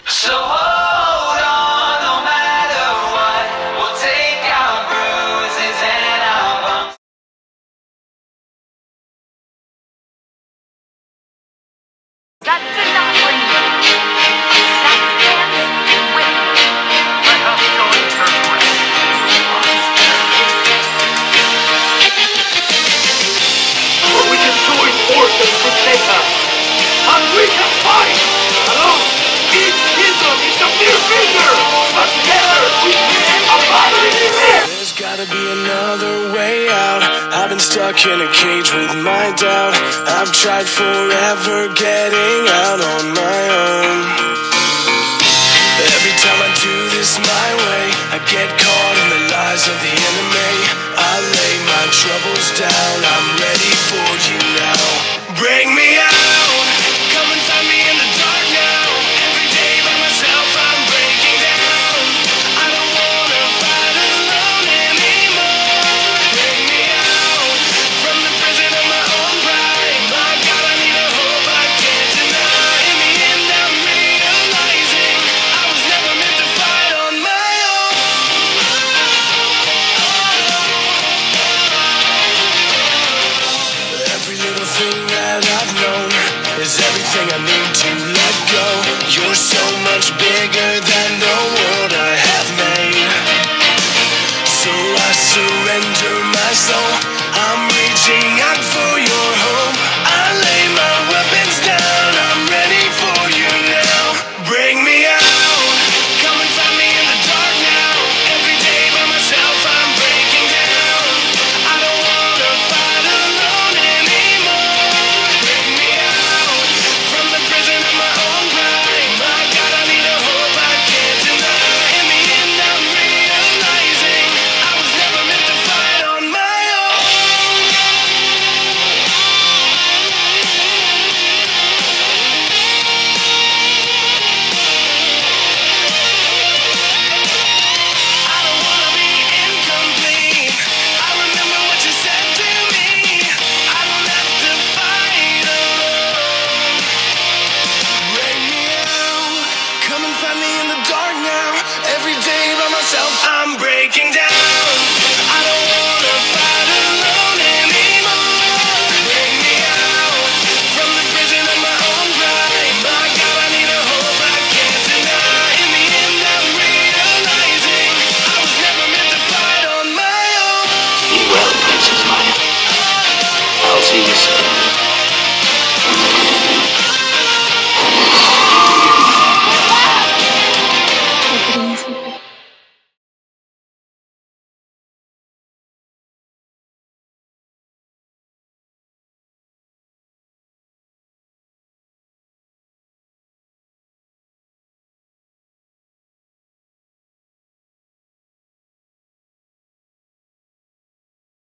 So hold on, no matter what. We'll take our bruises and our bumps. Zatz did not bring you. Zatz stands with you. Let us join her quest. For we can join forces to take us. And we can fight! Alone, each kingdom is a mere finger! But together we create a battle in the air! There's gotta be another way out. I've been stuck in a cage with my doubt. I've tried forever getting out on my own. Every time I do this my way, I get caught in the lies of the enemy. I lay my troubles down, I'm ready for you now. Bring me out, come and find me in the dark now. Every day by myself I'm breaking down. I don't wanna fight alone anymore. Bring me out from the prison of my own pride. My God, I need a hope I can't deny. In the end I'm realizing I was never meant to fight on my own. Every little thing that I've known is everything I need to let go. You're so much bigger than